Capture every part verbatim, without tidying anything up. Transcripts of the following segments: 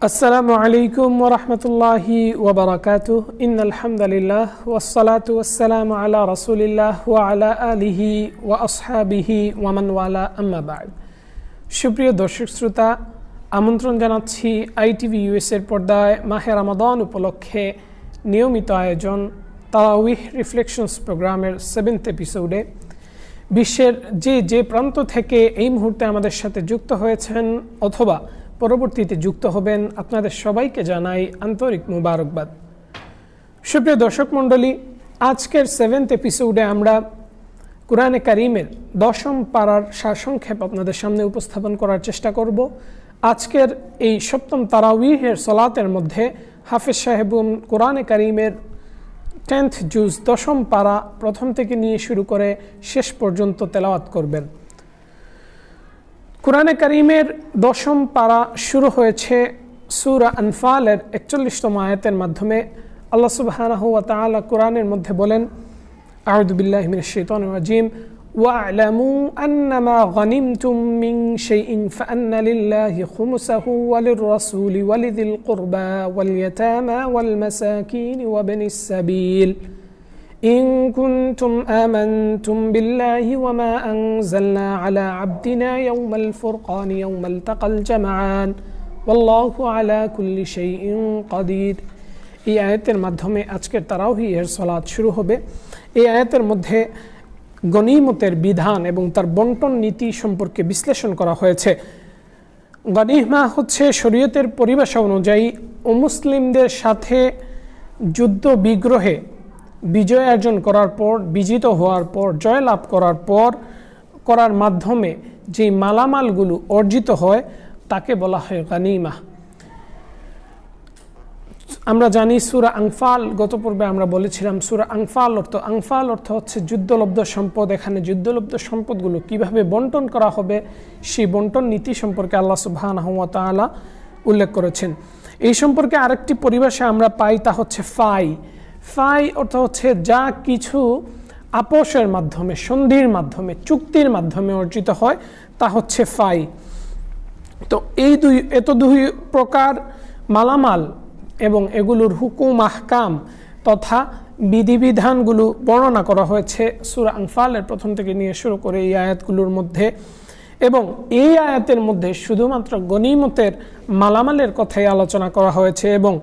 আসসালামু আলাইকুম ওয়া রাহমাতুল্লাহি ওয়া বারাকাতুহু ইন্নাল হামদুলিল্লাহ ওয়াস সালাতু ওয়াস সালামু আলা রাসূলিল্লাহ ওয়া আলা আলিহি ওয়া আসহাবিহি ওয়া মান ওয়ালা আম্মা বা'দ। সুপ্রিয় দর্শক শ্রোতা, আমন্ত্রণ জানাচ্ছি আইটিভি ইউএসএ এর পর্দায় মাহে রমাদান উপলক্ষে নিয়মিত আয়োজন তারাউইহ রিফ্লেকশনস প্রোগ্রামের সেভেন্থ এপিসোডে। বিশ্বের যে যে প্রান্ত থেকে এই মুহূর্তে আমাদের সাথে যুক্ত হয়েছেন অথবা পরবর্তীতে যুক্ত হবেন, আপনাদের সবাইকে জানাই আন্তরিক মুবারকবাদ। সুপ্রিয় দর্শক মণ্ডলী, আজকের সেভেন্থ এপিসোডে আমরা কুরআনে কারীমের দশম পারার সারসংক্ষেপ আপনাদের সামনে উপস্থাপন করার চেষ্টা করব। আজকের এই সপ্তম তারাউইহের সালাতের মধ্যে হাফেজ সাহেব কুরআনে কারীমের টেন্থ জুজ দশম পারা প্রথম থেকে নিয়ে শুরু করে শেষ পর্যন্ত তেলাওয়াত করবেন। কুরআনে কারীমের দশম পারা শুরু হয়েছে সূরা আনফালের একচল্লিশতম আয়াতের মাধ্যমে। আল্লাহ সুবহানাহু ওয়া তাআলা কুরআনের মধ্যে বলেন, আউযু বিল্লাহি মিনাশ শাইতানির রাজীম, ওয়া'লামু আন্নামা গানিমতুম মিন শাইইন ফাআন্না লিল্লাহি খুমুসাহু ওয়া লির-রাসূলি ওয়া লিযিল কুরবা ওয়াল ইয়াতামা ওয়াল মাসাকিন ওয়া বনিস সাবিল إن كنتم آمنتم بالله وما أنزلنا على عبدنا يوم الفرقان يوم التقى الجمعان والله على كل شيء قدير। এই আয়াতের মাধ্যমে আজকের তারাউহির সালাত শুরু হবে। এই আয়াতের মধ্যে গনিমতের বিধান এবং তার বন্টন নীতি সম্পর্কে বিশ্লেষণ করা হয়েছে। গনিমা হচ্ছে শরীয়তের পরিভাষা অনুযায়ী অমুসলিমদের সাথে যুদ্ধ বিগ্রহে বিজয় অর্জন করার পর, বিজিত হওয়ার পর, জয়লাভ করার পর করার মাধ্যমে যে মালামালগুলো অর্জিত হয় তাকে বলা হয় গানিমা। আমরা জানি সূরা আনফাল, গত পর্বে আমরা বলেছিলাম সূরা আনফাল অর্থ আনফাল অর্থ হচ্ছে যুদ্ধলব্ধ সম্পদ। এখানে যুদ্ধলব্ধ সম্পদগুলো কিভাবে বন্টন করা হবে সেই বন্টন নীতি সম্পর্কে আল্লাহ সুবহানাহু ওয়া তাআলা উল্লেখ করেছেন। এই সম্পর্কে আরেকটি পরিভাষা আমরা পাই, তা হচ্ছে ফাই। ফাই অর্থ হচ্ছে যা কিছু আপোষের মাধ্যমে, সন্ধির মাধ্যমে, চুক্তির মাধ্যমে অর্জিত হয় তা হচ্ছে ফাই। তো এই দুই এত দুই প্রকার মালামাল এবং এগুলোর হুকুম আহকাম তথা বিধিবিধানগুলো বর্ণনা করা হয়েছে সূরা আনফালের প্রথম থেকে নিয়ে শুরু করে এই আয়াতগুলোর মধ্যে। এবং এই আয়াতের মধ্যে শুধুমাত্র গনিমতের মালামালের কথাই আলোচনা করা হয়েছে এবং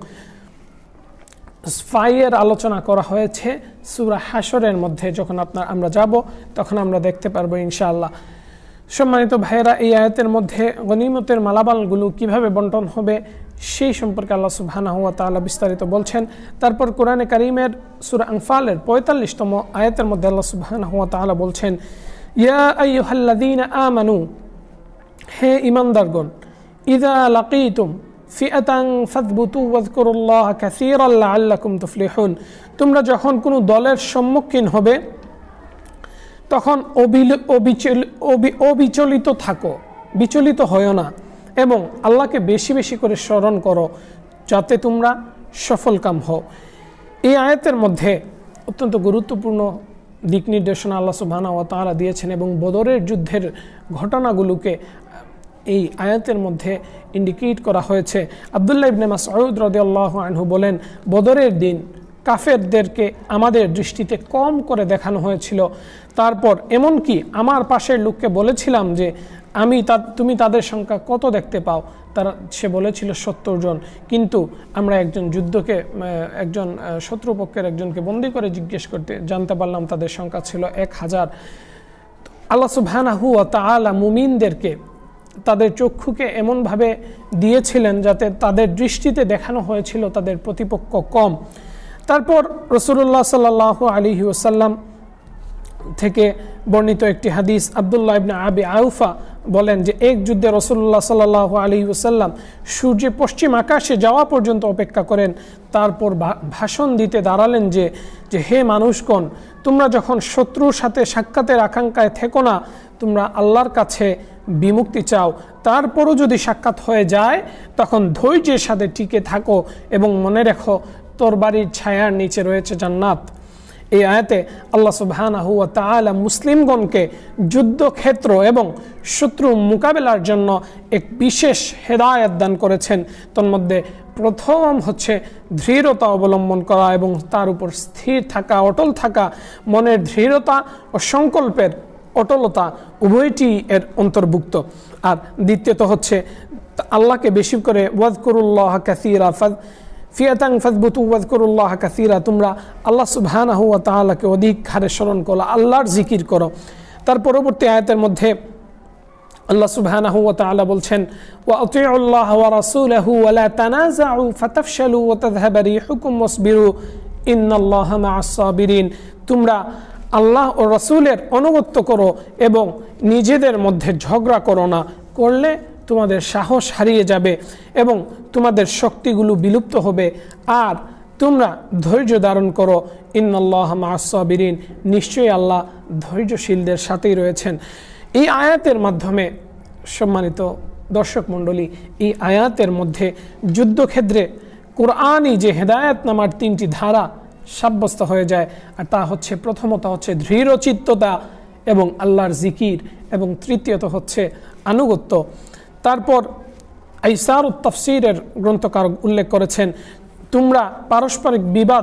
ফাইয়ের আলোচনা করা হয়েছে সূরা হাশরের মধ্যে। যখন আপনার আমরা যাব তখন আমরা দেখতে পারবো ইনশাআল্লাহ। সম্মানিত ভাইয়েরা, এই আয়াতের মধ্যে গনিমতের মালামালগুলো কিভাবে বন্টন হবে সেই সম্পর্কে আল্লাহ সুবহানাহু ওয়া তাআলা বিস্তারিত বলছেন। তারপর কুরআনে কারীমের সূরা আনফালের পঁয়তাল্লিশতম আয়াতের মধ্যে আল্লাহ সুবহানাহু ওয়া তাআলা বলছেন, ইয়া আইয়ুহাল্লাযীনা আমানু, হে ঈমানদারগণ, ইযা লাকীতুম ফিআতান ফাযবুতু ওয়াযকুরুল্লাহা কাসীরান লাআল্লাকুম তুফলিহুন। তোমরা যখন কোনো দলের সম্মুখীন হবে তখন অবিচলিত থাকো, বিচলিত হয়ো না এবং আল্লাহকে বেশি বেশি করে স্মরণ করো যাতে তোমরা সফলকাম হও। এই আয়াতের মধ্যে অত্যন্ত গুরুত্বপূর্ণ দিক নির্দেশনা আল্লাহ সুবহানাহু ওয়া তাআলা দিয়েছেন এবং বদরের যুদ্ধের ঘটনাগুলোকে এই আয়াতের মধ্যে ইন্ডিকেট করা হয়েছে। আব্দুল্লাহ ইবনে মাসউদ রাদিয়াল্লাহু আনহু বলেন, বদরের দিন কাফেরদেরকে আমাদের দৃষ্টিতে কম করে দেখানো হয়েছিল। তারপর এমনকি আমার পাশের লোককে বলেছিলাম যে আমি তা তুমি তাদের সংখ্যা কত দেখতে পাও? তারা সে বলেছিল সত্তর জন, কিন্তু আমরা একজন যুদ্ধকে একজন শত্রুপক্ষের একজনকে বন্দী করে জিজ্ঞেস করতে জানতে পারলাম তাদের সংখ্যা ছিল এক হাজার। আল্লাহ সুবহানাহু ওয়া তাআলা মুমিনদেরকে তাদের চক্ষুকে এমনভাবে দিয়েছিলেন যাতে তাদের দৃষ্টিতে দেখানো হয়েছিল তাদের প্রতিপক্ষ কম। তারপর রাসূলুল্লাহ সাল্লাল্লাহু আলাইহি ওয়াসাল্লাম থেকে বর্ণিত একটি হাদিস, আব্দুল্লাহ ইবনে আবি আউফা বলেন যে এক যুদ্ধে রাসূলুল্লাহ সাল্লাল্লাহু আলাইহি ওয়াসাল্লাম সূর্য পশ্চিম আকাশে যাওয়া পর্যন্ত অপেক্ষা করেন। তারপর ভাষণ দিতে দাঁড়ালেন যে যে হে মানুষগণ, তোমরা যখন শত্রুর সাথে সাক্ষাতের আকাঙ্ক্ষায় থেকো না, তোমরা আল্লাহর কাছে বিমুক্তি চাও। তারপরও যদি সাক্ষাৎ হয়ে যায় তখন ধৈর্যের সাথে টিকে থাকো এবং মনে রেখো তরবারির ছায়ার নিচে রয়েছে জান্নাত। এই আয়াতে আল্লাহ সুবহানাহু ওয়া তাআলা মুসলিমগণকে যুদ্ধক্ষেত্র এবং শত্রু মোকাবেলার জন্য এক বিশেষ হেদায়েত দান করেছেন। তন্মধ্যে প্রথম হচ্ছে দৃঢ়তা অবলম্বন করা এবং তার উপর স্থির থাকা, অটল থাকা, মনের দৃঢ়তা ও সংকল্পের অটলতা উভয়টি এর অন্তর্ভুক্ত। আর দ্বিতীয়ত হচ্ছে আল্লাহকে বেশি করে ওয়াজকুরুল্লাহ কাসীরা ফিয়াতাং ফাযবুতু ওয়াজকুরুল্লাহ কাসীরা, তোমরা আল্লাহ সুবহানাহু ওয়া তাআলাকে অধিক হারে স্মরণ করো, আল্লাহর জিকির করো। তার পরবর্তী আয়াতের মধ্যে আল্লাহ সুবহানাহু ওয়া তাআলা বলছেন ওয়া আতিউল্লাহ ওয়া রাসূলাহু ওয়া লা তানাযাউ ফাতাফশালু ওয়া তাযহাবা রিহুকুম ওয়াসবিরু ইন্নাল্লাহা মা'আস সাবিরিন, তোমরা আল্লাহ ও রাসূলের অনুগত্য করো এবং নিজেদের মধ্যে ঝগড়া করো না, করলে তোমাদের সাহস হারিয়ে যাবে এবং তোমাদের শক্তিগুলো বিলুপ্ত হবে, আর তোমরা ধৈর্য ধারণ করো, ইন্নাল্লাহা মা'আস সাবিরিন, নিশ্চয়ই আল্লাহ ধৈর্যশীলদের সাথেই রয়েছেন। এই আয়াতের মাধ্যমে সম্মানিত দর্শক মণ্ডলী, এই আয়াতের মধ্যে যুদ্ধক্ষেত্রে কোরআনই যে হেদায়েত নামার তিনটি ধারা সাব্যস্ত হয়ে যায়, আর তা হচ্ছে প্রথমত হচ্ছে দৃঢ়চিত্ততা এবং আল্লাহর জিকির, এবং তৃতীয়ত হচ্ছে আনুগত্য। তারপর আইসারুত তাফসীরের গ্রন্থকার উল্লেখ করেছেন তোমরা পারস্পরিক বিবাদ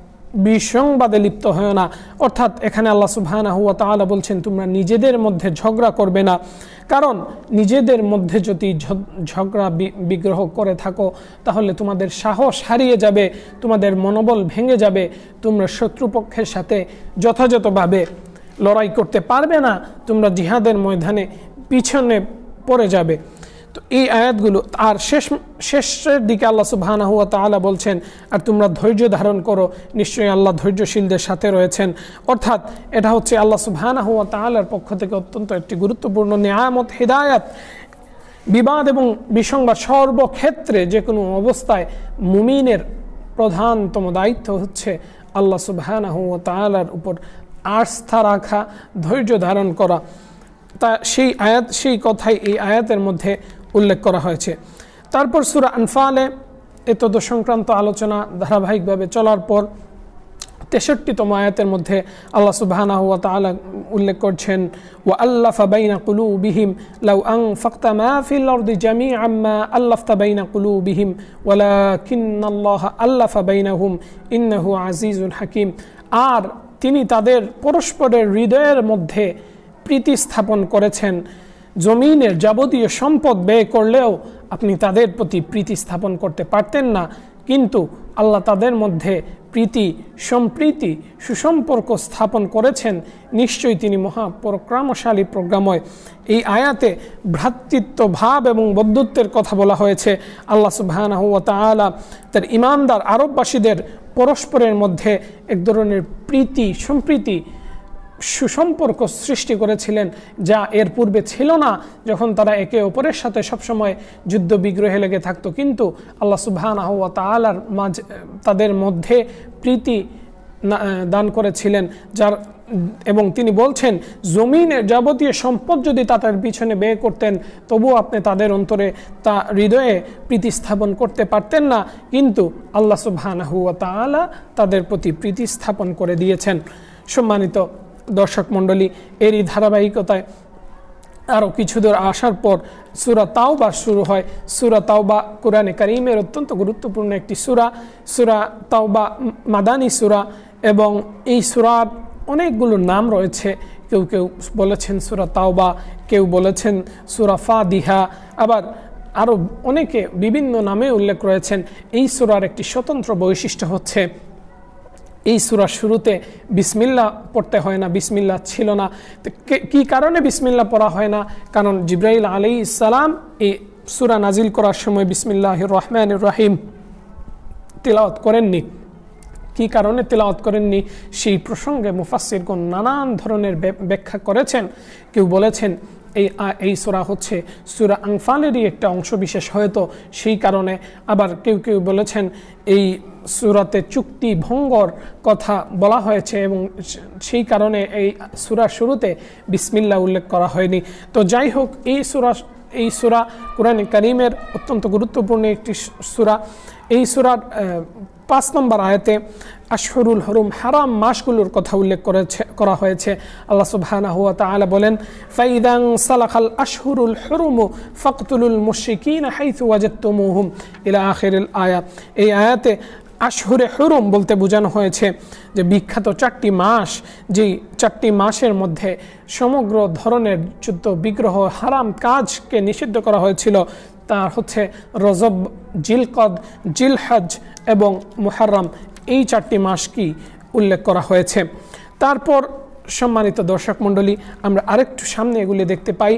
বিসংবাদে লিপ্ত হয় না, অর্থাৎ এখানে আল্লাহ সুবহানাহু ওয়া তাআলা বলছেন তোমরা নিজেদের মধ্যে ঝগড়া করবে না, কারণ নিজেদের মধ্যে যদি ঝগড়া বিগ্রহ করে থাকো তাহলে তোমাদের সাহস হারিয়ে যাবে, তোমাদের মনোবল ভেঙে যাবে, তোমরা শত্রুপক্ষের সাথে যথাযথভাবে লড়াই করতে পারবে না, তোমরা জিহাদের ময়দানে পিছনে পড়ে যাবে। তো এই আয়াতগুলো, আর শেষ শেষের দিকে আল্লাহ সুবহানাহু ওয়া তাআলা বলছেন আর তোমরা ধৈর্য ধারণ করো, নিশ্চয়ই আল্লাহ ধৈর্যশীলদের সাথে রয়েছেন। অর্থাৎ এটা হচ্ছে আল্লাহ সুবহানাহু ওয়া তাআলার পক্ষ থেকে অত্যন্ত একটি গুরুত্বপূর্ণ নিয়ামত, হিদায়াত। বিবাদ এবং বিসংবাদ সর্বক্ষেত্রে যে কোনো অবস্থায় মুমিনের প্রধানতম দায়িত্ব হচ্ছে আল্লাহ সুবহানাহু ওয়া তাআলার উপর আস্থা রাখা, ধৈর্য ধারণ করা। তা সেই আয়াত সেই কথাই এই আয়াতের মধ্যে উল্লেখ করা হয়েছে। তারপর সূরা আনফালে এতদ সংক্রান্ত আলোচনা ধারাবাহিকভাবে চলার পর তেষট্টিতম আয়াতের মধ্যে আল্লাহ সুবহানাহু ওয়া তাআলা উল্লেখ করছেন ওয়া আল্লাফা বাইনা কুলুবিহিম লাউ আনফাকতা মা ফিল আরদি জামিআন মা আল্লাফতা বাইনা কুলুবিহিম ওয়ালাকিন্নাল্লাহা আল্লাফা বাইনাহুম ইন্নাহু আজিজুন হাকিম। আর তিনি তাদের পরস্পরের হৃদয়ের মধ্যে প্রীতি স্থাপন করেছেন, জমিনের যাবতীয় সম্পদ ব্যয় করলেও আপনি তাদের প্রতি প্রীতি স্থাপন করতে পারতেন না, কিন্তু আল্লাহ তাদের মধ্যে প্রীতি, সম্প্রীতি, সুসম্পর্ক স্থাপন করেছেন, নিশ্চয়ই তিনি মহাপরাক্রমশালী প্রজ্ঞাময়। এই আয়াতে ভ্রাতৃত্ব ভাব এবং বন্ধুত্বের কথা বলা হয়েছে। আল্লাহ সুবহানাহু ওয়া তাআলা তার ঈমানদার আরববাসীদের পরস্পরের মধ্যে এক ধরনের প্রীতি, সম্প্রীতি, সুসম্পর্ক সৃষ্টি করেছিলেন, যা এর পূর্বে ছিল না, যখন তারা একে অপরের সাথে সবসময় যুদ্ধ বিগ্রহে লেগে থাকতো। কিন্তু আল্লাহ সুবহানাহু ওয়া তাআলার মাঝে তাদের মধ্যে প্রীতি দান করেছিলেন, যার এবং তিনি বলছেন জমিনের যাবতীয় সম্পদ যদি তাদের পিছনে ব্যয় করতেন তবুও আপনি তাদের অন্তরে তা হৃদয়ে প্রীতি স্থাপন করতে পারতেন না, কিন্তু আল্লাহ সুবহানাহু ওয়া তাআলা তাদের প্রতি প্রীতি স্থাপন করে দিয়েছেন। সম্মানিত দর্শক মণ্ডলী, এরই ধারাবাহিকতায় আরও কিছু দূর আসার পর সূরা তাওবা শুরু হয়। সূরা তাওবা কোরআনে কারীমের অত্যন্ত গুরুত্বপূর্ণ একটি সূরা। সূরা তাওবা মাদানী সূরা এবং এই সূরার অনেকগুলো নাম রয়েছে। কেউ কেউ বলেছেন সূরা তাওবা, কেউ বলেছেন সূরা ফাদিহা, আবার আরও অনেকে বিভিন্ন নামে উল্লেখ রয়েছেন। এই সূরার একটি স্বতন্ত্র বৈশিষ্ট্য হচ্ছে এই সূরার শুরুতে বিসমিল্লাহ পড়তে হয় না, বিসমিল্লাহ ছিল না। কি কারণে বিসমিল্লাহ পড়া হয় না? কারণ জিবরাইল আলাইহিস সালাম এই সূরা নাজিল করার সময় বিসমিল্লাহির রহমানির রহিম তিলাওয়াত করেননি। কি কারণে তিলাওয়াত করেননি সেই প্রসঙ্গে মুফাসসিরগণ নানান ধরনের ব্যাখ্যা করেছেন। কেউ বলেছেন এই এই সূরা হচ্ছে সূরা আনফালেরই একটা অংশবিশেষ, হয়তো সেই কারণে। আবার কেউ কেউ বলেছেন এই সূরাতে চুক্তি ভঙ্গর কথা বলা হয়েছে এবং সেই কারণে এই সূরার শুরুতে বিসমিল্লাহ উল্লেখ করা হয়নি। তো যাই হোক, এই সূরা এই সূরা কোরআন কারীমের অত্যন্ত গুরুত্বপূর্ণ একটি সূরা। এই সূরার পাঁচ নম্বর আয়াতে আশহুরুল হুরুম হারাম মাসগুলোর কথা উল্লেখ করেছে করা হয়েছে। আল্লাহ সুবহানাহু ওয়া তাআলা বলেন, ফাইদান সালাখাল আশহুরুল হুরুম ফাকতুলুল মুশরিকিনা হাইথু ওয়াজাদতুমুহুম ইলা আখিরিল আয়া। এই আয়াতে আশহুরে হুরুম বলতে বোঝানো হয়েছে যে বিখ্যাত চারটি মাস, যেই চারটি মাসের মধ্যে সমগ্র ধরনের যুদ্ধ বিগ্রহ হারাম কাজকে নিষিদ্ধ করা হয়েছিল, তা হচ্ছে রজব, জিলকদ, জিলহজ এবং মুহররম। এই চারটি মাস কি উল্লেখ করা হয়েছে। তারপর সম্মানিত দর্শক মণ্ডলী, আমরা আরেকটু সামনে এগুলি দেখতে পাই।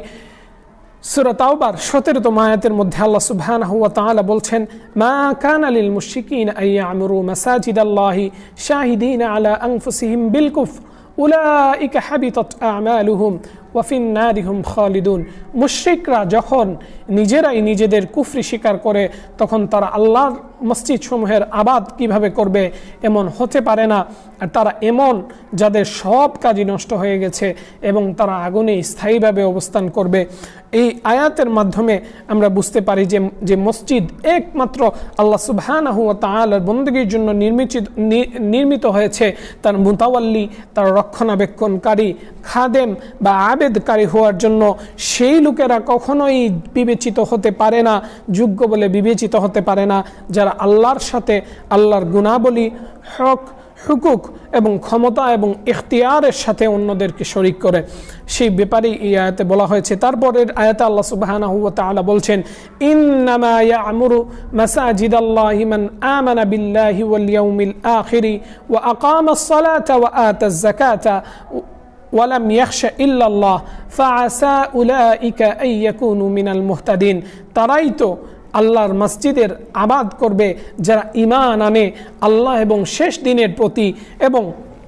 সূরা তাওবার সতেরোতম আয়াতের মধ্যে আল্লাহ সুবহানাহু ওয়া তাআলা বলছেন, মা কানা লিল মুশরিকিনা আইয়ামুরু মাসাজিদাল্লাহি শাহিদিনা আলা আনফুসিহিম বিল কুফর উলাইকা হাবিতাত আমালুহুম ওয়া ফিন নারি হুম খালিদুন। মুশরিকরা যখন নিজেরাই নিজেদের কুফরি স্বীকার করে, তখন তারা আল্লাহর মসজিদ সমূহের আবাদ কিভাবে করবে, এমন হতে পারে না। আর তারা এমন যাদের সব কাজই নষ্ট হয়ে গেছে এবং তারা আগুনে স্থায়ীভাবে অবস্থান করবে। এই আয়াতের মাধ্যমে আমরা বুঝতে পারি যে যে মসজিদ একমাত্র আল্লাহ সুবহানাহু ওয়া তাআলার বন্দেগীর জন্য নির্মিত নির্মিত হয়েছে, তার মুতাওয়াল্লি, তার রক্ষণাবেক্ষণকারী, খাদেম বা আবেদকারী হওয়ার জন্য সেই লোকেরা কখনোই বিবেচিত হতে পারে না, যোগ্য বলে বিবেচিত হতে পারে না, যারা আল্লাহর সাথে আল্লাহর গুণাবলী, হক, হুকুক এবং ক্ষমতা এবং ইখতিয়ারের সাথে অন্যদেরকে শরীক করে। সেই ব্যাপারেই এই আয়াতে বলা হয়েছে। তারপরের আয়াতে আল্লাহ সুবহানাহু ওয়া তাআলা বলছেন, ইন্নামা ইয়া'মুরু মাসাজিদাল্লাহি মান আমানা বিল্লাহি ওয়াল ইয়াউমিল আখিরি ওয়া আকামাস সালাতা ওয়া আতাজ যাকাতা ওয়ালাম ইয়াখশা ইল্লাল্লাহ ফাআসা উলাইকা আন ইয়াকুনু মিনাল মুহতাদিন। তারাই তো আল্লাহর মসজিদের আবাদ করবে যারা ঈমান আনে আল্লাহ এবং শেষ দিনের প্রতি, এবং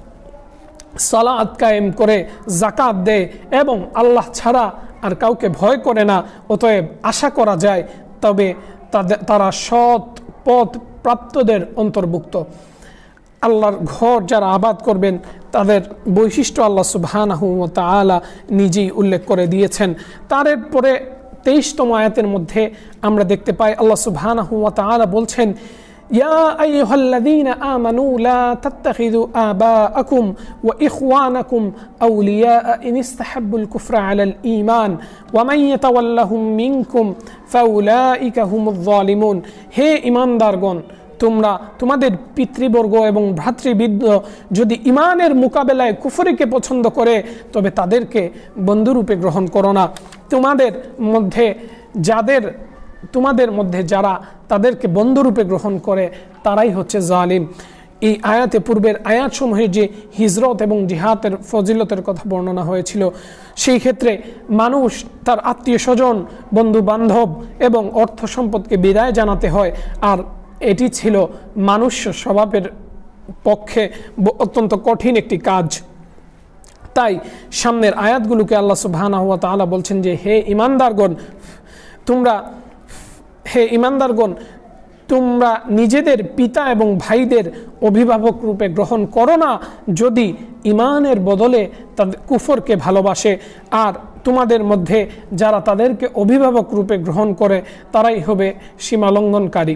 সালাত কায়েম করে, যাকাত দেয় এবং আল্লাহ ছাড়া আর কাউকে ভয় করে না। অতএব আশা করা যায় তবে তারা সৎ পথ প্রাপ্তদের অন্তর্ভুক্ত। আল্লাহর ঘর যারা আবাদ করবেন তাদের বৈশিষ্ট্য আল্লাহ সুবহানাহু ওয়া তাআলা নিজেই উল্লেখ করে দিয়েছেন। তারপরে তেইশতম আয়াতের মধ্যে আমরা দেখতে পাই আল্লাহ সুবহানাহু ওয়া তাআলা বলছেন, ইয়া আইয়ুহাল্লাযীনা আমানু লা তাত্তাখিযু আবাআকুম ওয়া ইখওয়ানাকুম আউলিয়া ইন ইসতাহাব্বুল কুফরা আলাল ঈমান ওয়া মান ইয়াতাওয়াল্লাহুম মিনকুম ফাউলাইকা হুমুয যালিমুন। হে ঈমানদারগণ, তোমরা তোমাদের পিতৃবর্গ এবং ভ্রাতৃবৃন্দ যদি ইমানের মোকাবেলায় কুফরিকে পছন্দ করে, তবে তাদেরকে বন্ধুরূপে গ্রহণ করো না। তোমাদের মধ্যে যাদের তোমাদের মধ্যে যারা তাদেরকে বন্ধুরূপে গ্রহণ করে তারাই হচ্ছে জালিম। এই আয়াতে পূর্বের আয়াতসমূহে যে হিজরত এবং জিহাদের ফজিলতের কথা বর্ণনা হয়েছিল, সেই ক্ষেত্রে মানুষ তার আত্মীয় স্বজন, বন্ধু বান্ধব এবং অর্থ সম্পদকে বিদায় জানাতে হয়, আর এটি ছিল মানুষ্য স্বভাবের পক্ষে অত্যন্ত কঠিন একটি কাজ। তাই সামনের আয়াতগুলোকে আল্লাহ সুবহানাহু ওয়া তাআলা বলছেন যে, হে ঈমানদারগণ, তোমরা হে ঈমানদারগণ তোমরা নিজেদের পিতা এবং ভাইদের অভিভাবক রূপে গ্রহণ করো না যদি ঈমানের বদলে তাদের কুফরকে ভালোবাসে, আর তোমাদের মধ্যে যারা তাদেরকে অভিভাবক রূপে গ্রহণ করে তারাই হবে সীমালঙ্ঘনকারী।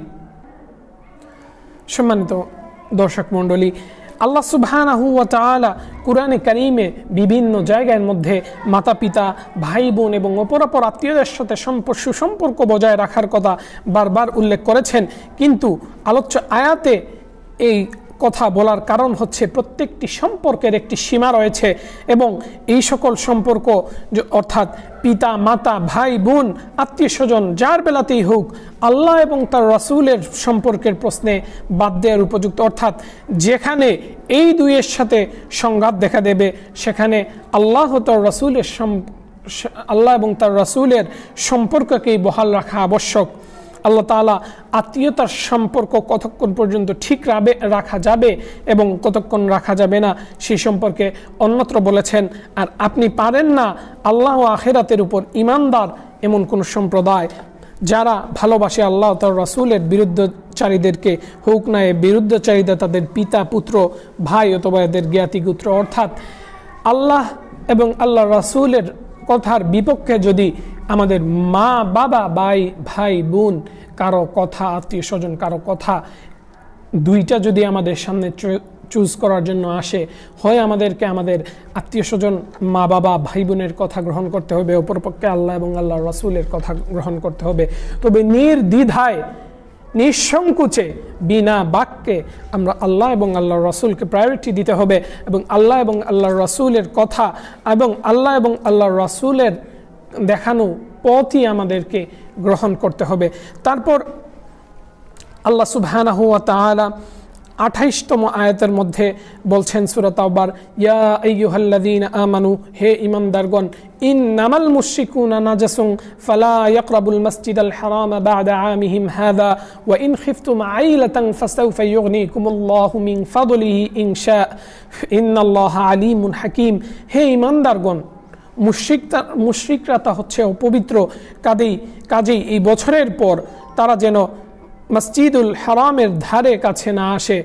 সম্মানিত দর্শক মণ্ডলী, আল্লাহ সুবহানাহু ওয়া তাআলা কুরআনে কারীমে বিভিন্ন জায়গার মধ্যে মাতা পিতা, ভাই বোন এবং অপরাপর আত্মীয়দের সাথে সম্পর্ক সুসম্পর্ক বজায় রাখার কথা বারবার উল্লেখ করেছেন, কিন্তু আলোচ্য আয়াতে এই কথা বলার কারণ হচ্ছে প্রত্যেকটি সম্পর্কের একটি সীমা রয়েছে, এবং এই সকল সম্পর্ক অর্থাৎ পিতা মাতা, ভাই বোন, আত্মীয় স্বজন যার বেলাতেই হোক আল্লাহ এবং তার রাসূলের সম্পর্কের প্রশ্নে বাদ দেওয়ার উপযুক্ত। অর্থাৎ যেখানে এই দুইয়ের সাথে সংঘাত দেখা দেবে সেখানে আল্লাহ তার রাসূলের আল্লাহ এবং তার রাসূলের সম্পর্ককেই বহাল রাখা আবশ্যক। আল্লাহ তাআলা আত্মীয়তার সম্পর্ক কতক্ষণ পর্যন্ত ঠিক রাখা যাবে এবং কতক্ষণ রাখা যাবে না সেই সম্পর্কে অন্যত্র বলেছেন। আর আপনি পারেন না আল্লাহ ও আখিরাতের উপর ঈমানদার এমন কোন সম্প্রদায় যারা ভালোবাসে আল্লাহ তার রাসূলের বিরুদ্ধচারীদেরকে, হোক না এ বিরুদ্ধচারীরা তাদের পিতা, পুত্র, ভাই অথবা এদের জ্ঞাতি গোত্র, অর্থাৎ আল্লাহ এবং আল্লাহ রাসূলের কথার বিপক্ষে যদি আমাদের মা বাবা ভাই ভাই বোন কারো কথা, আত্মীয় স্বজন কারো কথা দুইটা যদি আমাদের সামনে চুজ করার জন্য আসে, হয় আমাদেরকে আমাদের আত্মীয় স্বজন মা বাবা ভাই বোনের কথা গ্রহণ করতে হবে, অপরপক্ষে আল্লাহ এবং আল্লাহর রাসূলের কথা গ্রহণ করতে হবে। তবে নির্দ্বিধায় নিঃসংকোচে বিনা বাক্যে আমরা আল্লাহ এবং আল্লাহর রাসূলকে প্রায়োরিটি দিতে হবে এবং আল্লাহ এবং আল্লাহর রাসূলের কথা এবং আল্লাহ এবং আল্লাহর রাসূলের দেখানো পথই আমাদেরকে গ্রহণ করতে হবে। তারপর আল্লাহ সুবহানাহু ওয়া তাআলা আঠাইশতম আয়াতের মধ্যে বলছেন সূরা তাওবার, ইয়া আইয়ুহাল্লাযীনা আমানু, হে ঈমানদারগণ, ইন্নামাল মুশরিকুনা নাজাসুন ফালা ইয়াকরাবুল মাসজিদাল হারামা বা'দা আমিহিম হাযা ওয়া ইন খিফতুম আইলাতান ফাসাউফা ইউগনিকুমুল্লাহু মিন ফাদলিহি ইন শা ইন্নাল্লাহা আলীমুন হাকীম। হে ঈমানদারগণ, মুশরিকরা মুশরিকরা তা হচ্ছে অপবিত্র, কাজেই কাজেই এই বছরের পর তারা যেন মসজিদুল হারামের ধারে কাছে না আসে,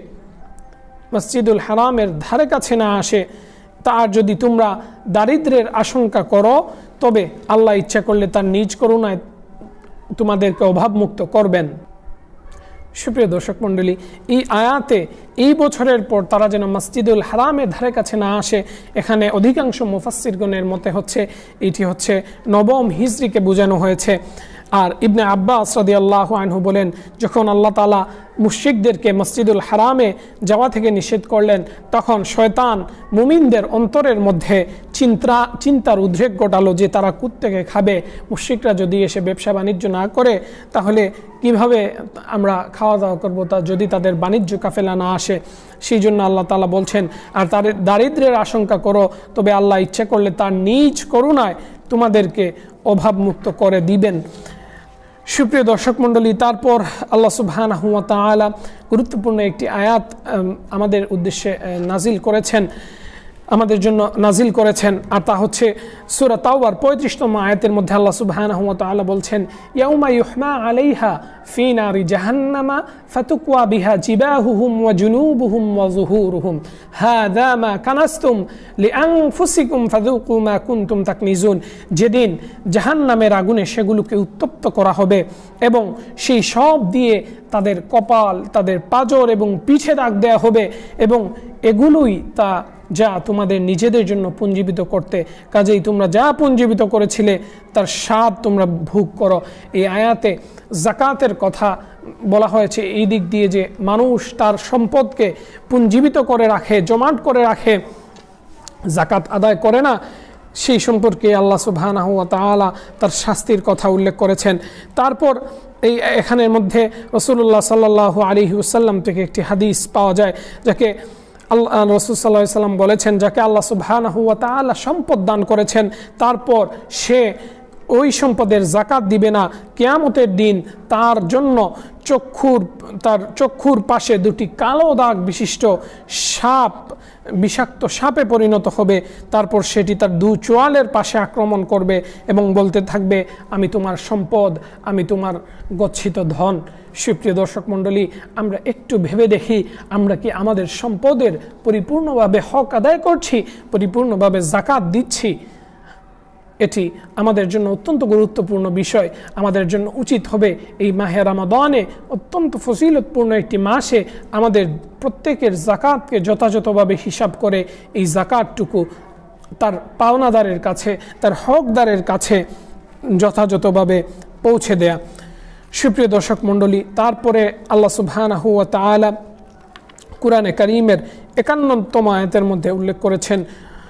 মসজিদুল হারামের ধারে কাছে না আসে। তার যদি তোমরা দারিদ্র্যের আশঙ্কা করো, তবে আল্লাহ ইচ্ছা করলে তার নিজ করুণায় তোমাদেরকে অভাবমুক্ত করবেন। সুপ্রিয় দর্শক মণ্ডলী, এই আয়াতে এই বছরের পর তারা যেন মসজিদুল হারামের ধারে কাছে না আসে, এখানে অধিকাংশ মুফাসসিরগণের মতে হচ্ছে এটি হচ্ছে নবম হিজরিকে বোঝানো হয়েছে। আর ইবনে আব্বাস রাদিয়াল্লাহু আনহু বলেন, যখন আল্লাহ তাআলা মুশরিকদেরকে মসজিদুল হারামে যাওয়া থেকে নিষেধ করলেন, তখন শয়তান মুমিনদের অন্তরের মধ্যে চিন্তা চিন্তার উদ্রেক ঘটালো যে তারা কুত্তেকে খাবে। মুশরিকরা যদি এসে ব্যবসা বাণিজ্য না করে, তাহলে কিভাবে আমরা খাওয়া দাওয়া করবো, তা যদি তাদের বাণিজ্য কাফেলা না আসে। সেই জন্য আল্লাহ তাআলা বলছেন, আর তাদের দারিদ্র্যের আশঙ্কা করো, তবে আল্লাহ ইচ্ছা করলে তার নিজ করুণায় তোমাদেরকে অভাবমুক্ত করে দিবেন। সুপ্রিয় দর্শক মণ্ডলী, তারপর আল্লাহ সুবহানাহু ওয়া তাআলা গুরুত্বপূর্ণ একটি আয়াত আমাদের উদ্দেশ্যে নাজিল করেছেন, আমাদের জন্য নাজিল করেছেন, আর তা হচ্ছে সূরা তাওবার পঁয়ত্রিশতম আয়াতের মধ্যে আল্লাহ সুবহানাহু ওয়া তাআলা বলছেন, ইয়াউমা ইউহমা আলাইহা ফি নারি জাহান্নামা ফাতুকওয়া বিহা জিবাহুহুম ওয়া জুনুবুহুম ওয়া যুহুরুহুম হাযা মা কানাসতুম লিআনফুসিকুম ফাযুকু মা কুনতুম তাকনিজুন। যেদিন জাহান্নামের আগুনে সেগুলোকে উত্তপ্ত করা হবে এবং সেই সব দিয়ে তাদের কপাল, তাদের পাজর এবং পিঠে দাগ দেয়া হবে, এবং এগুলোই তা যা তোমাদের নিজেদের জন্য পুঞ্জীবিত করতে, কাজেই তোমরা যা পুঞ্জীবিত করেছিলে তার স্বাদ তোমরা ভোগ করো। এই আয়াতে যাকাতের কথা বলা হয়েছে এই দিক দিয়ে যে মানুষ তার সম্পদকে পুঞ্জীবিত করে রাখে, জমাট করে রাখে, যাকাত আদায় করে না, সেই সম্পর্কে আল্লাহ সুবহানাহু ওয়া তাআলা তার শাস্তির কথা উল্লেখ করেছেন। তারপর এই এখানের মধ্যে রাসূলুল্লাহ সাল্লাল্লাহু আলাইহি ওয়াসাল্লাম থেকে একটি হাদিস পাওয়া যায়, যাকে আল্লাহ রাসূল সাল্লাল্লাহু আলাইহি ওয়াসাল্লাম বলেছেন, যাকে আল্লাহ সুবহানাহু ওয়া তাআলা সম্পদ দান করেছেন, তারপর সে ওই সম্পদের যাকাত দিবে না, কিয়ামতের দিন তার জন্য চক্ষুর তার চক্ষুর পাশে দুটি কালো দাগ বিশিষ্ট সাপ, বিষাক্ত সাপে পরিণত হবে। তারপর সেটি তার দু চোয়ালের পাশে আক্রমণ করবে এবং বলতে থাকবে, আমি তোমার সম্পদ, আমি তোমার গচ্ছিত ধন। সুপ্রিয় দর্শক মণ্ডলী, আমরা একটু ভেবে দেখি, আমরা কি আমাদের সম্পদের পরিপূর্ণভাবে হক আদায় করছি, পরিপূর্ণভাবে যাকাত দিচ্ছি? এটি আমাদের জন্য অত্যন্ত গুরুত্বপূর্ণ বিষয়। আমাদের জন্য উচিত হবে এই মাহে রমাদানে, অত্যন্ত ফজিলতপূর্ণ একটি মাসে, আমাদের প্রত্যেকের যাকাতকে যথাযথভাবে হিসাব করে এই যাকাতটুকু তার পাওনাদারের কাছে, তার হকদারের কাছে যথাযথভাবে পৌঁছে দেয়া। সুপ্রিয় দর্শক মণ্ডলী, তারপরে আল্লাহ সুবহানাহু ওয়া তাআলা কুরআনে কারীমের একান্নতম আয়াতের মধ্যে উল্লেখ করেছেন,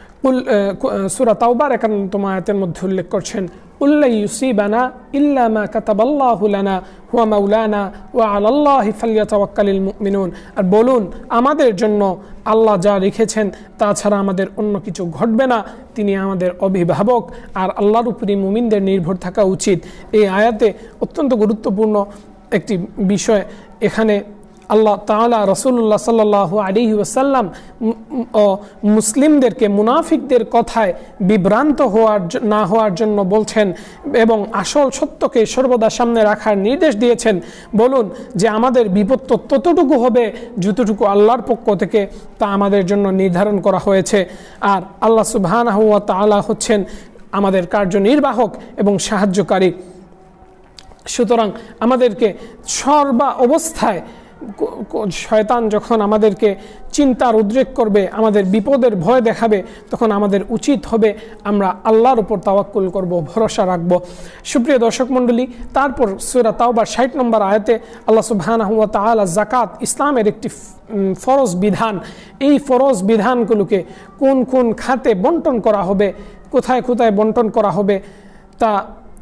সূরা তাওবার একান্নতম আয়াতের মধ্যে উল্লেখ করছেন, উল্লা ইউসিবানা ইল্লা মা কাতাবাল্লাহু লানা হুয়া মাওলানা ওয়া আলাল্লাহি ফালইয়াতাওয়াক্কালিল মুমিনুন। আর বলুন, আমাদের জন্য আল্লাহ যা রেখেছেন তাছাড়া আমাদের অন্য কিছু ঘটবে না, তিনি আমাদের অভিভাবক, আর আল্লাহর উপরই মুমিনদের নির্ভর থাকা উচিত। এই আয়াতে অত্যন্ত গুরুত্বপূর্ণ একটি বিষয়, এখানে আল্লাহ তাআলা রাসূলুল্লাহ সাল্লাল্লাহু আলাইহি ওয়াসাল্লাম ও মুসলিমদেরকে মুনাফিকদের কথায় বিভ্রান্ত হওয়ার না হওয়ার জন্য বলছেন এবং আসল সত্যকে সর্বদা সামনে রাখার নির্দেশ দিয়েছেন। বলুন যে আমাদের বিপত্ত ততটুকু হবে যতটুকু আল্লাহর পক্ষ থেকে তা আমাদের জন্য নির্ধারণ করা হয়েছে। আর আল্লাহ সুবহানাহু ওয়া তাআলা হচ্ছেন আমাদের কার্যনির্বাহক এবং সাহায্যকারী। সুতরাং আমাদেরকে সর্বা অবস্থায় শয়তান যখন আমাদেরকে চিন্তার উদ্রেক করবে, আমাদের বিপদের ভয় দেখাবে, তখন আমাদের উচিত হবে আমরা আল্লাহর উপর তাওয়াক্কুল করব, ভরসা রাখব। সুপ্রিয় দর্শক মণ্ডলী, তারপর সূরা তাওবার ষাট নম্বর আয়াতে আল্লাহ সুবহানাহু ওয়া তাআলা যাকাত ইসলামের একটি ফরজ বিধান, এই ফরজ বিধানগুলোকে কোন কোন খাতে বন্টন করা হবে, কোথায় কোথায় বন্টন করা হবে তা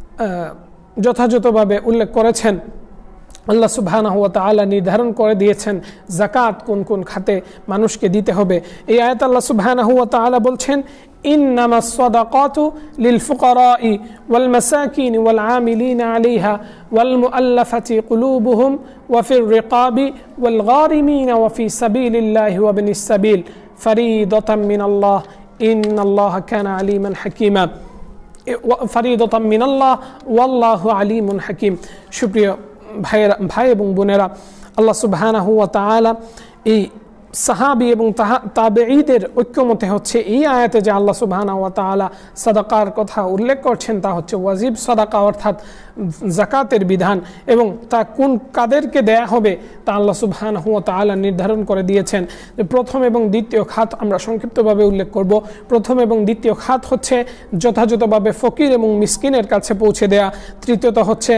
যথাযথভাবে উল্লেখ করেছেন। আল্লাহ সুবহানাহু ওয়া তাআলা নির্ধারণ করে দিয়েছেন যাকাত কোন কোন খাতে মানুষকে দিতে হবে। এই আয়াতে আল্লাহ সুবহানাহু ওয়া তাআলা বলছেন, ইন্নামাস সাদাকাতু লিল ফুকারাই ওয়াল মাসাকিন ওয়াল আমিলিনা আলাইহা ওয়াল মুআল্লাফাতি কুলুবুহুম ওয়া ফির রিকাবি ওয়াল গারিমিনা ওয়া ফি সাবিলিল্লাহি ওয়া বিনিস সাবিল ফারিদাতাম মিনাল্লাহ ইন্নাল্লাহা কানা আলিমান হাকীমা। ফারিদাতাম মিনাল্লাহ ওয়াল্লাহু আলিমুন হাকীম। সুপ্রিয় ভাইয়েরা, ভাই এবং বোনেরা, আল্লাহ সুবহানাহু ওয়া তাআলা এই সাহাবী এবং তাবেঈদের ঐক্যমতে হচ্ছে এই আয়াতে যে আল্লাহ সুবহানাহু ওয়া তাআলা সাদাকার কথা উল্লেখ করছেন তা হচ্ছে ওয়াজিব সাদাকা অর্থাৎ যাকাতের বিধান, এবং তা কোন কাদেরকে দেয়া হবে তা আল্লাহ সুবহানাহু ওয়া তাআলা নির্ধারণ করে দিয়েছেন। প্রথম এবং দ্বিতীয় খাত আমরা সংক্ষিপ্তভাবে উল্লেখ করব। প্রথম এবং দ্বিতীয় খাত হচ্ছে যথাযথভাবে ফকির এবং মিসকিনের কাছে পৌঁছে দেয়া। তৃতীয়ত হচ্ছে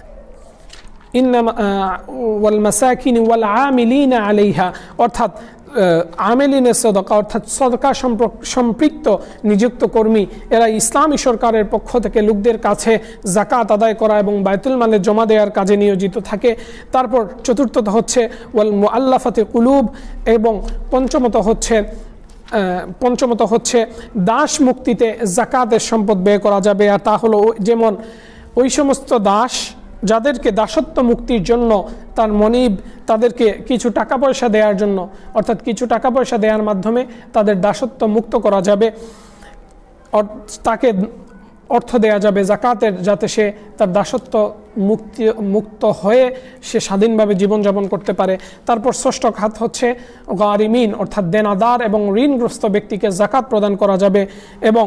ইন্নামা ওয়াল মাসাকিন ওয়াল আমিলিনা আলাইহা অর্থাৎ আমেলিনের সদকা অর্থাৎ সদকা সম্পৃক্ত নিযুক্ত কর্মী, এরা ইসলামী সরকারের পক্ষ থেকে লোকদের কাছে যাকাত আদায় করা এবং বাইতুল মালে জমা দেওয়ার কাজে নিয়োজিত থাকে। তারপর চতুর্থত হচ্ছে ওয়াল মুআল্লাফাতি কুলুব, এবং পঞ্চমত হচ্ছে পঞ্চমত হচ্ছে দাস মুক্তিতে যাকাতের সম্পদ ব্যয় করা যাবে। আর তা হলো যেমন ওই সমস্ত দাস যাদেরকে দাসত্ব মুক্তির জন্য তার মনিব তাদেরকে কিছু টাকা পয়সা দেওয়ার জন্য অর্থাৎ কিছু টাকা পয়সা দেওয়ার মাধ্যমে তাদের দাসত্ব মুক্ত করা যাবে, তাকে অর্থ দেয়া যাবে যাকাতের, যাতে সে তার দাসত্ব মুক্তি মুক্ত হয়ে সে স্বাধীনভাবে জীবনযাপন করতে পারে। তারপর ষষ্ঠ খাত হচ্ছে গারিমিন অর্থাৎ দেনাদার এবং ঋণগ্রস্ত ব্যক্তিকে যাকাত প্রদান করা যাবে। এবং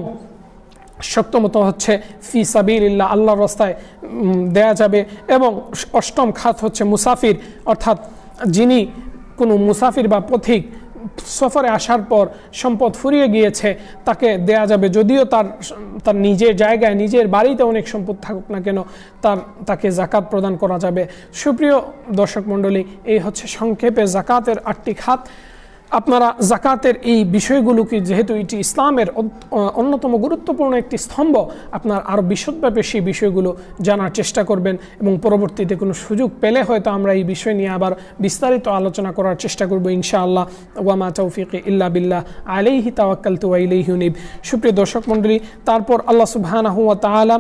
সপ্তমত হচ্ছে ফি সাবিলিল্লাহ আল্লাহর রাস্তায় দেয়া যাবে। এবং অষ্টম খাত হচ্ছে মুসাফির অর্থাৎ যিনি কোনো মুসাফির বা পথিক সফরে আসার পর সম্পদ ফুরিয়ে গিয়েছে তাকে দেয়া যাবে, যদিও তার তার নিজের জায়গায় নিজের বাড়িতে অনেক সম্পদ থাকুক না কেন, তার তাকে যাকাত প্রদান করা যাবে। সুপ্রিয় দর্শক মণ্ডলী, এই হচ্ছে সংক্ষেপে যাকাতের আটটি খাত। আপনারা যাকাতের এই বিষয়গুলোকে, যেহেতু এটি ইসলামের অন্যতম গুরুত্বপূর্ণ একটি স্তম্ভ, আপনার আরও বিশদভাবে সেই বিষয়গুলো জানার চেষ্টা করবেন এবং পরবর্তীতে কোনো সুযোগ পেলে হয়তো আমরা এই বিষয় নিয়ে আবার বিস্তারিত আলোচনা করার চেষ্টা করব ইনশাআল্লাহ। ওয়া মা তাওফিকি ইল্লা বিল্লাহ আলাইহি তাওয়াক্কালতু ওয়া ইলাইহি উনীব। সুপ্রিয় দর্শক মণ্ডলী, তারপর আল্লাহ সুবহানাহু ওয়া তাআলা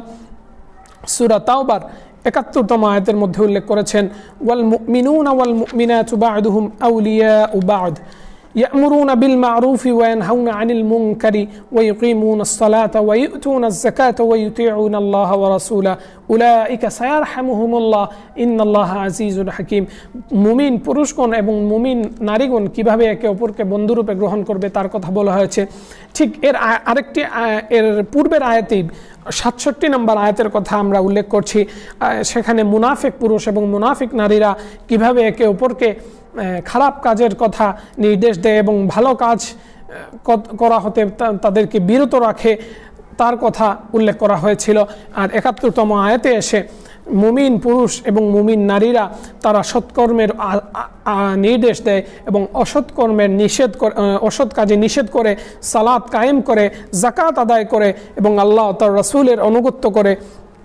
সূরা তাওবার একাত্তরতম আয়াতের মধ্যে উল্লেখ করেছেন, ওয়াল মুমিনুনা ওয়াল মুমিনাতু বা'দুহুম আউলিয়াউ বা'দ يأمرون بالمعروف وينهون عن المنكر ويقيمون الصلاة ويؤتون الزكاة ويطيعون الله ورسوله أولئك سيرحمهم الله إن الله عزيز حكيم। মুমিন পুরুষগণ এবং মুমিন নারীগণ কিভাবে একে অপরকে বন্ধুরূপে গ্রহণ করবে তার কথা বলা হয়েছে। ঠিক এর আরেকটি এর পূর্বের আয়াতেই সাতষট্টি নম্বর আয়াতের কথা আমরা উল্লেখ করছি। সেখানে মুনাফিক পুরুষ এবং মুনাফিক নারীরা কিভাবে একে অপরকে খারাপ কাজের কথা নির্দেশ দেয় এবং ভালো কাজ করা হতে তাদেরকে বিরত রাখে তার কথা উল্লেখ করা হয়েছিল। আর একাত্তরতম আয়াতে এসে মুমিন পুরুষ এবং মুমিন নারীরা তারা সৎকর্মের নির্দেশ দেয় এবং অসৎকর্মের নিষেধ করে, অসৎ কাজে নিষেধ করে, সালাত কায়েম করে, যাকাত আদায় করে এবং আল্লাহ তার রাসূলের অনুগত্য করে,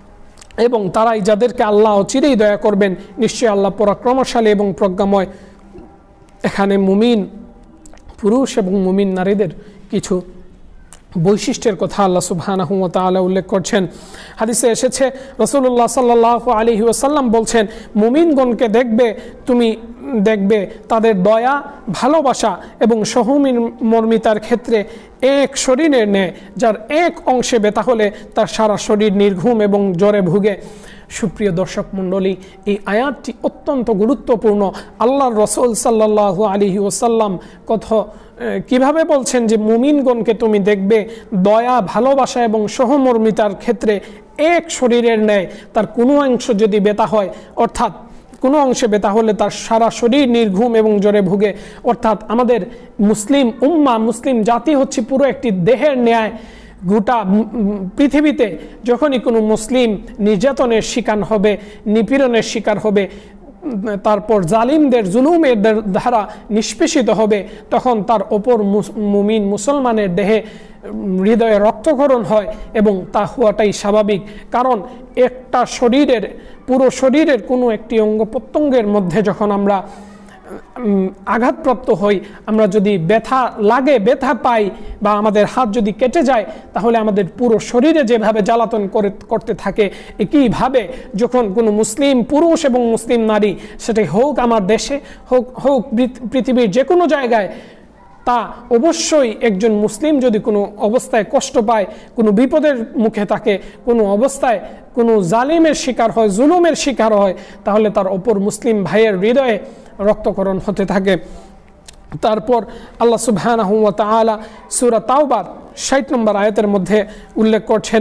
এবং তারাই যাদেরকে আল্লাহ চিরেই দয়া করবেন, নিশ্চয়ই আল্লাহ পরাক্রমশালী এবং প্রজ্ঞাময়। এখানে মুমিন পুরুষ এবং মুমিন নারীদের কিছু বৈশিষ্ট্যের কথা আল্লাহ সুবহানাহু ওয়া তাআলা উল্লেখ করছেন। হাদিসে এসেছে, রাসূলুল্লাহ সাল্লাল্লাহু আলাইহি ওয়াসাল্লাম বলছেন, মুমিনগণকে দেখবে তুমি দেখবে তাদের দয়া, ভালোবাসা এবং সহমর্মিতার ক্ষেত্রে এক শরীরের ন্যায়, যার এক অংশে ব্যথা হলে তার সারা শরীর নির্ঘুম এবং জ্বরে ভুগে। সুপ্রিয় দর্শক মণ্ডলী, এই আয়াতটি অত্যন্ত গুরুত্বপূর্ণ। আল্লাহর রাসূল সাল্লাল্লাহু আলাইহি ওয়াসাল্লাম কথা কিভাবে বলছেন যে মুমিনগণকে তুমি দেখবে দয়া, ভালোবাসা এবং সহমর্মিতার ক্ষেত্রে এক শরীরের ন্যায়। তার কোনো অংশ যদি ব্যথা হয়, অর্থাৎ কোনো অংশে ব্যথা হলে তার সারা শরীর নির্ঘুম এবং জ্বরে ভুগে। অর্থাৎ আমাদের মুসলিম উম্মাহ, মুসলিম জাতি হচ্ছে পুরো একটি দেহের ন্যায়। গোটা পৃথিবীতে যখনই কোনো মুসলিম নির্যাতনের শিকার হবে, নিপীড়নের শিকার হবে, তারপর জালিমদের জুলুমের দ্বারা নিষ্পেষিত হবে, তখন তার ওপর মুমিন মুসলমানের দেহে হৃদয়ে রক্তক্ষরণ হয় এবং তা হওয়াটাই স্বাভাবিক। কারণ একটা শরীরের, পুরো শরীরের কোনো একটি অঙ্গ প্রত্যঙ্গের মধ্যে যখন আমরা আঘাতপ্রাপ্ত হই, আমরা যদি ব্যথা লাগে, ব্যথা পাই, বা আমাদের হাত যদি কেটে যায়, তাহলে আমাদের পুরো শরীরে যেভাবে জ্বালাতন করে করতে থাকে, একইভাবে যখন কোনো মুসলিম পুরুষ এবং মুসলিম নারী, সেটাই হোক আমার দেশে, হোক হোক পৃথিবীর যে কোনো জায়গায়, তা অবশ্যই একজন মুসলিম যদি কোনো অবস্থায় কষ্ট পায়, কোনো বিপদের মুখে থাকে, কোনো অবস্থায় কোনো জালিমের শিকার হয়, জুলুমের শিকার হয়, তাহলে তার অপর মুসলিম ভাইয়ের হৃদয়ে রক্তক্ষরণ হতে থাকে। তারপর আল্লাহ সুবহানাহু ওয়া তাআলা সূরা তাওবার ষাট নম্বর আয়াতের মধ্যে উল্লেখ করছেন,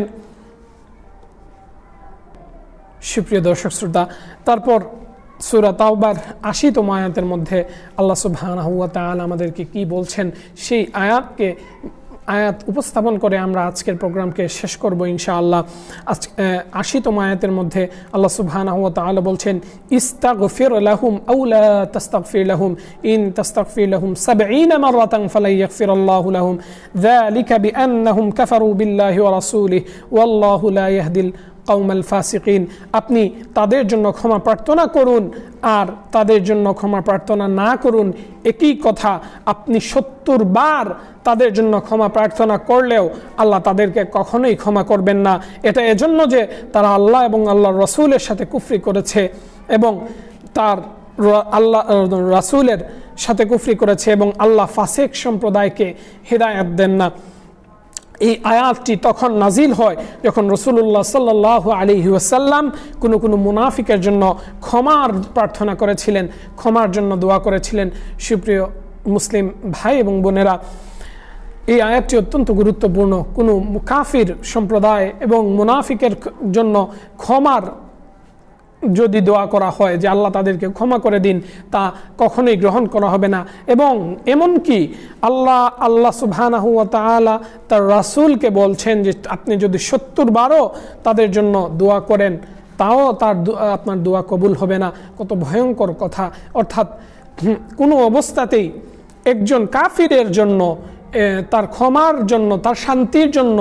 সুপ্রিয় দর্শক শ্রোতা, তারপর সূরা তাওবার আশিতম আয়াতের মধ্যে আল্লাহ সুবহানাহু ওয়া তাআলা আমাদেরকে কি বলছেন, সেই আয়াতকে আয়াত উপস্থাপন করে আমরা আজকের প্রোগ্রামকে শেষ করব ইনশাআল্লাহ। আজ আশিতম আয়াতের মধ্যে আল্লাহ সুবহানাহু ওয়া তাআলা বলছেন, ইস্তাগফির লাহুম আও লা তাস্তাগফির লাহুম ইন তাস্তাগফির লাহুম সাবঈনা মাররাতান ফালা ইয়াগফিরাল্লাহু লাহুম যালিকা বিআন্নাহুম কাফারু বিল্লাহি ওয়া রাসূলিহি ওয়াল্লাহু লা ইয়াহদিল কওমাল ফাসিকিন। আপনি তাদের জন্য ক্ষমা প্রার্থনা করুন আর তাদের জন্য ক্ষমা প্রার্থনা না করুন, একই কথা। আপনি সত্তর বার তাদের জন্য ক্ষমা প্রার্থনা করলেও আল্লাহ তাদেরকে কখনোই ক্ষমা করবেন না। এটা এজন্য যে তারা আল্লাহ এবং আল্লাহর রাসূলের সাথে কুফরি করেছে এবং তার আল্লাহ রাসূলের সাথে কুফরি করেছে এবং আল্লাহ ফাসিক সম্প্রদায়কে হিদায়াত দেন না। এই আয়াতটি তখন নাজিল হয় যখন রাসূলুল্লাহ সাল্লাল্লাহু আলাইহি ওয়াসাল্লাম কোনো কোনো মুনাফিকের জন্য ক্ষমার প্রার্থনা করেছিলেন, ক্ষমার জন্য দোয়া করেছিলেন। সুপ্রিয় মুসলিম ভাই এবং বোনেরা, এই আয়াতটি অত্যন্ত গুরুত্বপূর্ণ। কোনো কাফির সম্প্রদায় এবং মুনাফিকের জন্য ক্ষমার যদি দোয়া করা হয় যে আল্লাহ তাদেরকে ক্ষমা করে দিন, তা কখনোই গ্রহণ করা হবে না। এবং এমনকি আল্লাহ আল্লাহ সুবহানাহু ওয়া তাআলা তার রাসূলকে বলছেন যে আপনি যদি সত্তর বারও তাদের জন্য দোয়া করেন, তাও তার আপনার দোয়া কবুল হবে না। কত ভয়ঙ্কর কথা! অর্থাৎ কোনো অবস্থাতেই একজন কাফিরের জন্য, তার ক্ষমার জন্য, তার শান্তির জন্য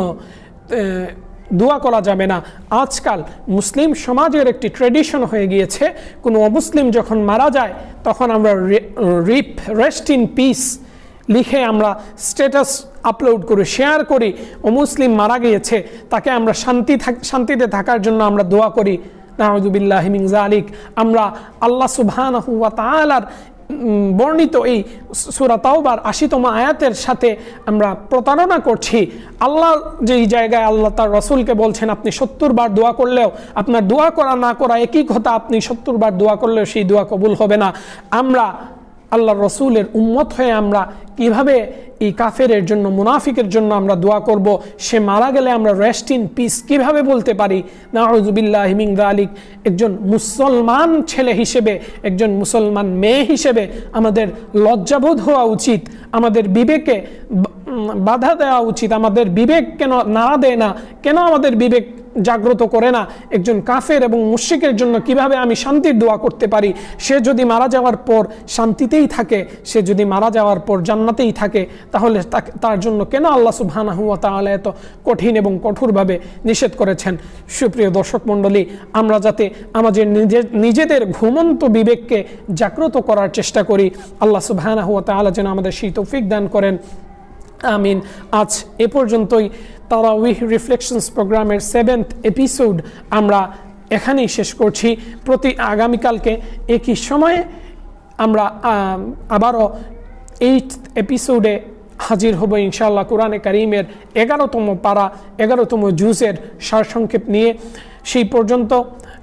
দোয়া করা যাবে না। আজকাল মুসলিম সমাজের একটি ট্রেডিশন হয়ে গিয়েছে, কোনো অমুসলিম যখন মারা যায় তখন আমরা রিপ রেস্ট ইন পিস লিখে আমরা স্ট্যাটাস আপলোড করি, শেয়ার করি, অমুসলিম মারা গিয়েছে, তাকে আমরা শান্তি শান্তিতে থাকার জন্য আমরা দোয়া করি। নাউযু বিল্লাহি মিন যালিক। আমরা আল্লাহ সুবহানাহু ওয়া তাআলার বর্ণিত এই সূরা তাওবার আশিতম আয়াতের সাথে আমরা প্রতারণা করছি। আল্লাহ যেই জায়গায় আল্লাহ তার রাসূলকে বলছেন আপনি সত্তর বার দোয়া করলেও, আপনার দোয়া করা না করা একই কথা, আপনি সত্তর বার দোয়া করলেও সেই দোয়া কবুল হবে না। আমরা আল্লাহর রাসূলের উম্মত হয়ে আমরা কিভাবে এই কাফেরের জন্য, মুনাফিকের জন্য আমরা দোয়া করব? সে মারা গেলে আমরা রেস্ট ইন পিস কিভাবে বলতে পারি? নাউযু বিল্লাহি মিন যালিক। একজন মুসলমান ছেলে হিসেবে, একজন মুসলমান মেয়ে হিসেবে আমাদের লজ্জাবোধ হওয়া উচিত, আমাদের বিবেকে বাধা দেওয়া উচিত। আমাদের বিবেক কেন নাড়া দেয় না? কেন আমাদের বিবেক জাগ্রত করে না? একজন কাফের এবং মুশরিকের জন্য কিভাবে আমি শান্তির দোয়া করতে পারি? সে যদি মারা যাওয়ার পর শান্তিতেই থাকে, সে যদি মারা যাওয়ার পর জান্নাতেই থাকে, তাহলে তার জন্য কেন আল্লাহ সুবহানাহু ওয়া তাআলা এত কঠিন এবং কঠোরভাবে নিষেধ করেছেন? সুপ্রিয় দর্শক মণ্ডলী, আমরা যাতে আমাদের নিজেদের ঘুমন্ত বিবেককে জাগ্রত করার চেষ্টা করি, আল্লাহ সুবহানাহু ওয়া তাআলা যেন আমাদের সেই তৌফিক দান করেন। আমিন। আজ এ পর্যন্তই তারাউইহ রিফ্লেকশনস প্রোগ্রামের সেভেন্থ এপিসোড আমরা এখানেই শেষ করছি। প্রতি আগামীকালকে একই সময়ে আমরা আবারও এইট এপিসোডে হাজির হব ইনশাআল্লাহ, কোরআনে কারীমের এগারোতম পারা, এগারোতম জুজের সারসংক্ষেপ নিয়ে। সেই পর্যন্ত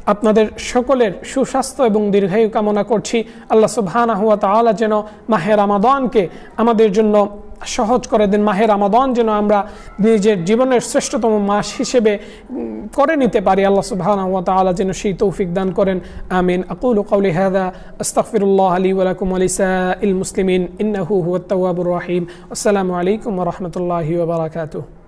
আপনাদের সকলের সুস্বাস্থ্য এবং দীর্ঘায়ু কামনা করছি। আল্লাহ সুবহানাহু ওয়া তাআলা যেন মাহে রমাদানকে আমাদের জন্য সহজ করে দেন, মাহে রমাদান যেন আমরা নিজের জীবনের শ্রেষ্ঠতম মাস হিসেবে করে নিতে পারি। আল্লাহ সুবহানাহু ওয়া তাআলা যেন সেই তৌফিক দান করেন। আমিন। আকুলু কাওলি হাযা আস্তাগফিরুল্লাহ লি ওয়া লাকুম ওয়া লিসাইল মুসলিমিন ইন্নাহু হুয়াত তাওয়াবুর রহিম। আসসালামু আলাইকুম ওয়া রাহমাতুল্লাহি ওয়া বারাকাতুহু।